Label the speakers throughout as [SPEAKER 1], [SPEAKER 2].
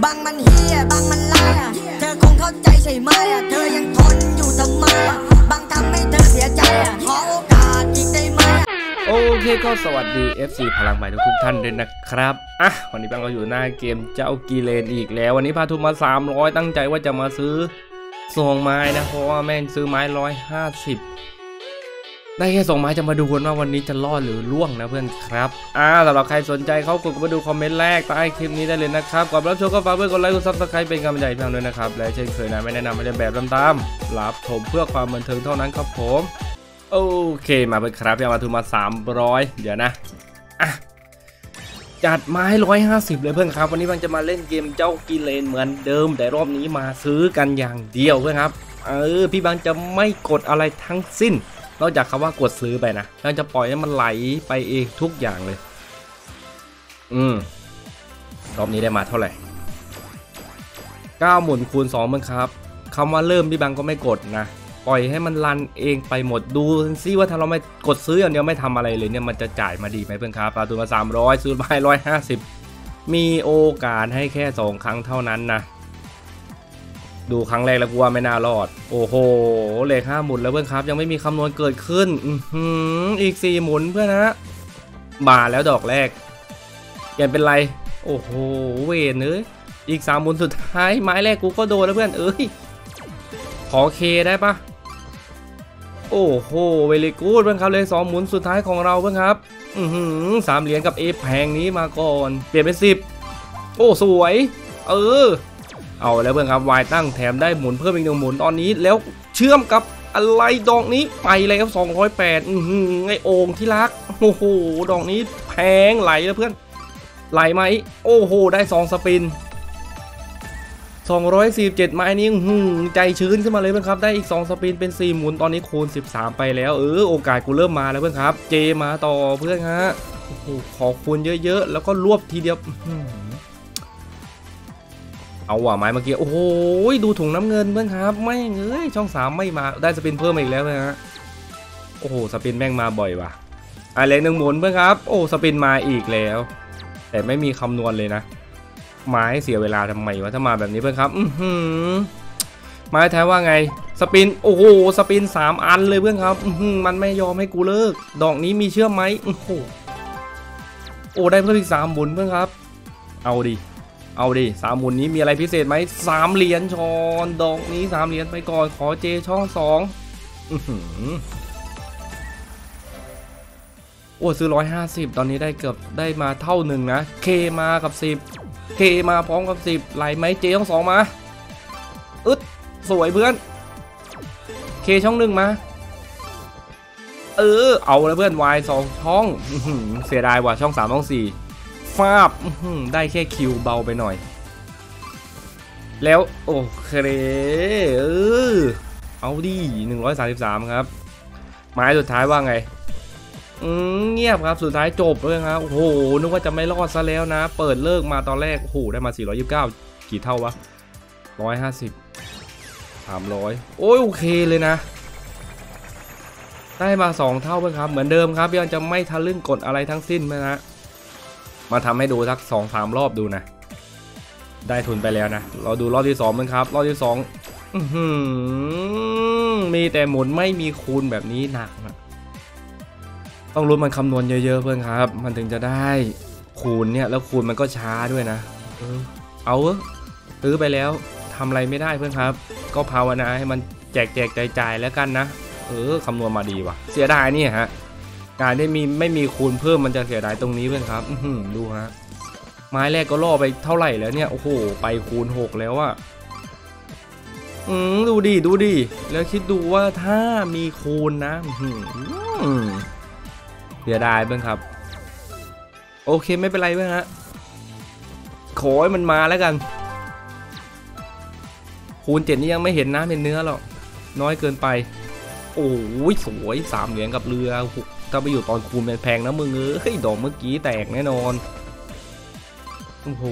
[SPEAKER 1] บางมันเฮียบางมันล่าเธอคงเข้าใจใช่ไหมเธอยังทนอยู่ทำไมบางทำให้เธอเสียใจขอโอกาสอีกได้ไหม
[SPEAKER 2] โอเคก็สวัสดี FC พลังใหม่ทุกท่านด้วยนะครับวันนี้แบงก็อยู่หน้าเกมเจ้ากีเลนอีกแล้ววันนี้พาทุนมา300ตั้งใจว่าจะมาซื้อ2ไม้นะเพราะว่าแม่งซื้อไม้150ได้แค่2ไม้จะมาดูกันว่าวันนี้จะรอดหรือล่วงนะเพื่อนครับสำหรับใครสนใจเขากดมาดูคอมเมนต์แรกใต้คลิปนี้ได้เลยนะครับก่อนรับชมก็ฝากเพื่อนกดไลค์กดซับสไครป์เป็นกำลังใจให้ด้วยนะครับและเช่นเคยนะไม่แนะนำให้เล่นแบบตามๆรับชมเพื่อความบันเทิงเท่านั้นครับผมโอเคมาเพื่อนครับยังมาทุนมา300เดี๋ยวนะจัดไม้150เลยเพื่อนครับวันนี้บังจะมาเล่นเกมเจ้ากีเลนเหมือนเดิมแต่รอบนี้มาซื้อกันอย่างเดียวเพื่อนครับพี่บังจะไม่กดอะไรทั้งสิ้นนอกจากคำว่ากดซื้อไปนะเราจะปล่อยให้มันไหลไปเองทุกอย่างเลยรอบนี้ได้มาเท่าไหร่9หมุนคูณ2มั้งครับคำว่าเริ่มพี่บังก็ไม่กดนะปล่อยให้มันรันเองไปหมดดูซิว่าถ้าเราไม่กดซื้ออย่างเดียวไม่ทำอะไรเลยเนี่ยมันจะจ่ายมาดีไหมเพื่อนครับปลาตัวมา300ซื้อไป150มีโอกาสให้แค่2ครั้งเท่านั้นนะดูครั้งแรกแล้วกูว่าไม่น่ารอดโอ้โหเลข5หมุนแล้วเพื่อนครับยังไม่มีคำนวณเกิดขึ้นอีก4หมุนเพื่อนนะมาแล้วดอกแรกเปลี่ยนเป็นไรโอ้โหเวนเอ้ยอีก3หมุนสุดท้ายไม้แรกกูก็โดนแล้วเพื่อนขอเคได้ปะโอ้โหเวลีกูดเพื่อนครับเลย2หมุนสุดท้ายของเราเพื่อนครับ3เหรียญกับแพงนี้มาก่อนเปลี่ยนเป็น10โอ้สวยเอาแล้วเพื่อนครับวายตั้งแถมได้หมุนเพิ่มอีก1หมุนตอนนี้แล้วเชื่อมกับอะไรดอกนี้ไปแล้ว208ไอโอ่งที่รักโอ้โหดอกนี้แพงไหลแล้วเพื่อนไหลไหมโอ้โหได้2สปิน247ไม้นี้ใจชื้นขึ้นมาเลยเพื่อนครับได้อีก2สปินเป็น4หมุนตอนนี้คูณ13ไปแล้วโอกาสกูเริ่มมาแล้วเพื่อนครับเจมาต่อเพื่อนฮะโอ้โหขอคูณเยอะๆแล้วก็รวบทีเดียวเอาว่ะไม้เมื่อกี้โอ้โหดูถุงน้ำเงินเพื่อนครับไม่ช่อง3ไม่มาได้สปินเพิ่มอีกแล้วนะฮะโอ้โหสปินแม่งมาบ่อยว่ะเหรียญ1หมุนเพื่อนครับโอ้สปินมาอีกแล้วแต่ไม่มีคำนวณเลยนะไม้เสียเวลาทำไมวะถ้ามาแบบนี้เพื่อนครับไม้แท้ว่าไงสปินโอ้โหสปิน3อันเลยเพื่อนครับมันไม่ยอมให้กูเลิกดอกนี้มีเชื่อมไหมโอ้โหได้เพิ่มอีก3หมุนเพื่อนครับเอาดิ3หมุนนี้มีอะไรพิเศษไหม3เหรียญชอนดอกนี้3เหรียญไปก่อนขอเจช่อง2โอ้ซื้อ150ตอนนี้ได้เกือบได้มาเท่าหนึ่งนะเคมากับ10เคมาพร้อมกับ10ไหลไหมเจช่อง2มาสวยเพื่อนเคช่อง1มาเอาแล้วเพื่อนวาย2ช่องเสียดายว่ะช่อง3ช่อง4ฟาบได้แค่คิวเบาไปหน่อยแล้วโอเคเอาดิ133ครับไม้สุดท้ายว่าไงเงียบครับสุดท้ายจบเลยครับโอ้โหนึกว่าจะไม่รอดซะแล้วนะเปิดเลิกมาตอนแรกโอ้โหได้มา429กี่เท่าวะ150 300โอเคเลยนะได้มา2เท่าเพื่อนครับเหมือนเดิมครับยังจะไม่ทะลึ่งกดอะไรทั้งสิ้นนะมาทำให้ดูสัก 2-3 รอบดูนะได้ทุนไปแล้วนะเราดูรอบที่2มั้งครับรอบที่2มีแต่หมุนไม่มีคูณแบบนี้หนักนะต้องรู้มันคำนวณเยอะๆเพื่อนครับมันถึงจะได้คูณเนี่ยแล้วคูณมันก็ช้าด้วยนะเอาซื้อไปแล้วทำอะไรไม่ได้เพื่อนครับก็ภาวนาให้มันแจกจ่ายแล้วกันนะคำนวณมาดีว่ะเสียดายนี่ฮะการได้ไม่มีคูณเพิ่มมันจะเสียดายตรงนี้เพื่อนครับดูฮะไม้แรกก็ล่อไปเท่าไหร่แล้วเนี่ยโอ้โหไปคูณ6แล้วอะดูดิแล้วคิดดูว่าถ้ามีคูณนะเสียดายเพื่อนครับโอเคไม่เป็นไรเพื่อนฮะขอให้มันมาแล้วกันคูณ7นี่ยังไม่เห็นน้ำเห็นเนื้อหรอกน้อยเกินไปโอ้ยสวย3เหรียญกับเรือถ้าไปอยู่ตอนคูณเป็นแพงนะมึงดอกเมื่อกี้แตกแน่นอนโอ้โห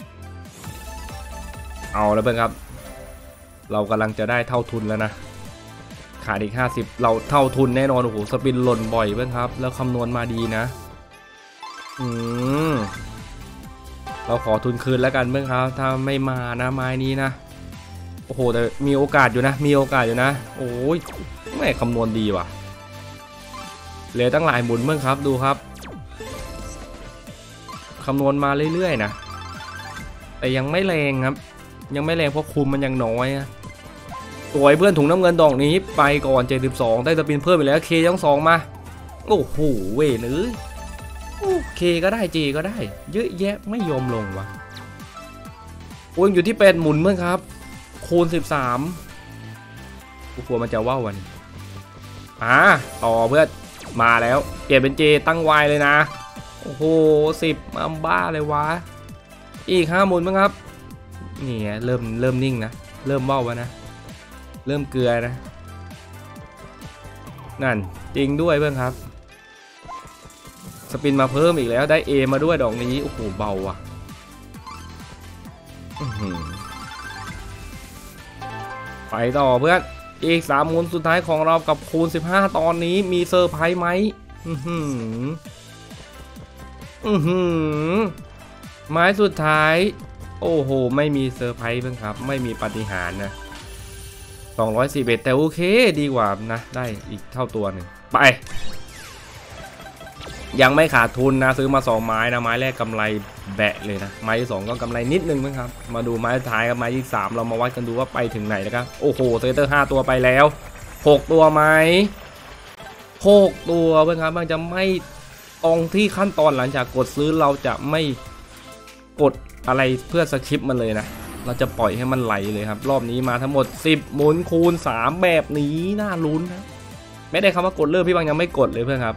[SPEAKER 2] เอาแล้วเพื่อนครับเรากำลังจะได้เท่าทุนแล้วนะขาดอีก50เราเท่าทุนแน่นอนโอ้โหสปินหล่นบ่อยเพื่อนครับแล้วคำนวณมาดีนะเราขอทุนคืนแล้วกันเพื่อนครับถ้าไม่มานะไม้นี้นะโอ้โหแต่มีโอกาสอยู่นะมีโอกาสอยู่นะโอ้ยไม่คำนวณดีว่ะเหลือตั้งหลายหมุนเพื่อนครับดูครับคำนวณมาเรื่อยๆนะแต่ยังไม่แรงครับยังไม่แรงเพราะคุมมันยังน้อยนะสวยเพื่อนถุงน้ำเงินดอกนี้ไปก่อน72ได้สปินเพิ่มไปแล้วเคยัง2มาโอ้โหเว้ยเอ้ยเคก็ได้เจก็ได้เยอะแยะไม่ยอมลงวะโอ้ยอยู่ที่8หมุนเพื่อนครับคูณ13กูกลัวมันจะว่าววันต่อเพื่อนมาแล้วเปลี่ยนเป็นเจตั้งไวเลยนะโอ้โห10มาบ้าเลยวะอีก5หมุนมั้งครับนี่เริ่มนิ่งนะเริ่มว่าวนะเริ่มเกลือนะนั่นจริงด้วยเพื่อนครับสปินมาเพิ่มอีกแล้วได้ A มาด้วยดอกนี้โอ้โหเบาว่ะไปต่อเพื่อนอีก3หมุนสุดท้ายของเรากับคูณ15ตอนนี้มีเซอร์ไพรส์ไหมไม้สุดท้ายโอ้โหไม่มีเซอร์ไพรส์เพื่อนครับไม่มีปาฏิหาริย์นะ241แต่โอเคดีกว่านะได้อีกเท่าตัวหนึ่งไปยังไม่ขาดทุนนะซื้อมา2ไม้นะไม้แรกกำไรแบะเลยนะไม้ที่2ก็กำไรนิดนึงมั้งครับมาดูไม้ท้ายกับไม้ที่3เรามาวัดกันดูว่าไปถึงไหนนะครับโอ้โหเซเตอร์5ตัวไปแล้ว6ตัวไหม6ตัวเพื่อนครับมันจะไม่ตรงที่ขั้นตอนหลังจากกดซื้อเราจะไม่กดอะไรเพื่อสคริปต์มันเลยนะเราจะปล่อยให้มันไหลเลยครับรอบนี้มาทั้งหมด10หมุนคูณ3แบบนี้น่าลุ้นนะไม่ได้คำว่ากดเลิกพี่บางยังไม่กดเลยเพื่อนครับ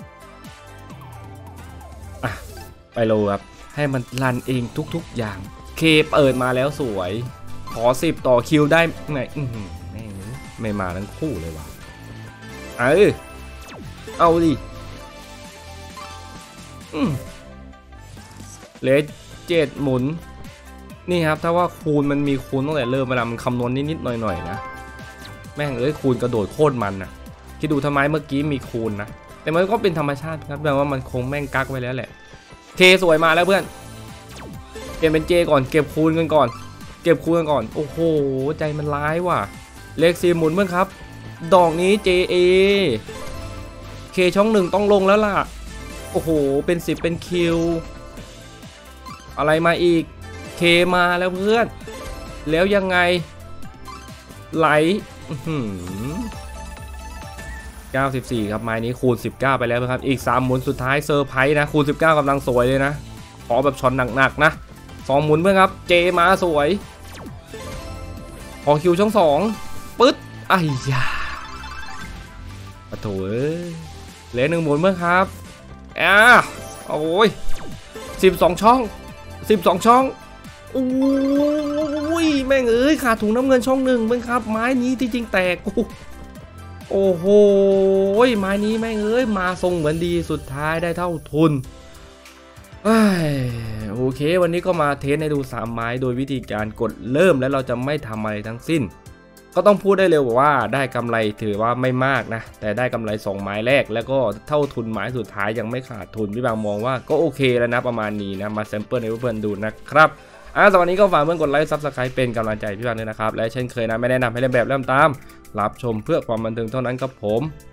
[SPEAKER 2] ไปโลครับให้มันรันเองทุกๆอย่างเคเปิดมาแล้วสวยขอ10ต่อคิวได้ไหนไม่มาทั้งคู่เลยว่ะเอาดิเหลือ7หมุนนี่ครับถ้าว่าคูณมันมีคูณตั้งแต่เริ่มเวลามันคำนวณนิดๆหน่อยๆนะแม่งคูณกระโดดโคตรมันนะคิดดูทำไมเมื่อกี้มีคูณนะแต่มันก็เป็นธรรมชาติครับแปลว่ามันคงแม่งกักไว้แล้วแหละเคสวยมาแล้วเพื่อนเปลี่ยนเป็นเจก่อนเก็บคูณกันก่อนโอ้โหใจมันร้ายว่ะเลข4หมุนเพื่อนครับดอกนี้ JA เคช่อง1ต้องลงแล้วล่ะโอ้โหเป็น10เป็นคิวอะไรมาอีกเคมาแล้วเพื่อนแล้วยังไงไหล94ครับไม้นี้คูณ19ไปแล้วครับอีก3หมุนสุดท้ายเซอร์ไพรส์นะคูณ19กำลังสวยเลยนะขอแบบช็อตหนักๆนะ2หมุนเพื่อนครับเจมาสวยขอคิวช่อง2ปึ๊ดไอ้ยาปะโถเหลือ1หมุนเพื่อนครับโอ้ย12ช่องโอ้ยแม่งขาดถุงน้ำเงินช่อง1เพื่อนครับไม้นี้ที่จริงแตกโอ้โหไม้นี้แม่งมาทรงเหมือนดีสุดท้ายได้เท่าทุนโอเควันนี้ก็มาเทสให้ดู3ไม้โดยวิธีการกดเริ่มแล้วเราจะไม่ทำอะไรทั้งสิ้นก็ต้องพูดได้เร็วว่าได้กำไรถือว่าไม่มากนะแต่ได้กำไร2ไม้แรกแล้วก็เท่าทุนไม้สุดท้ายยังไม่ขาดทุนพี่บางมองว่าก็โอเคแล้วนะประมาณนี้นะมาแซมเปิลให้เพื่อนๆดูนะครับสวัสดีก็ฝากเพื่อนกดไลค์ซับสไครป์เป็นกำลังใจพี่บางด้วยนะครับและเช่นเคยนะไม่แนะนำให้เล่นแบบเริ่มตามรับชมเพื่อความบันเทิงเท่านั้นครับผม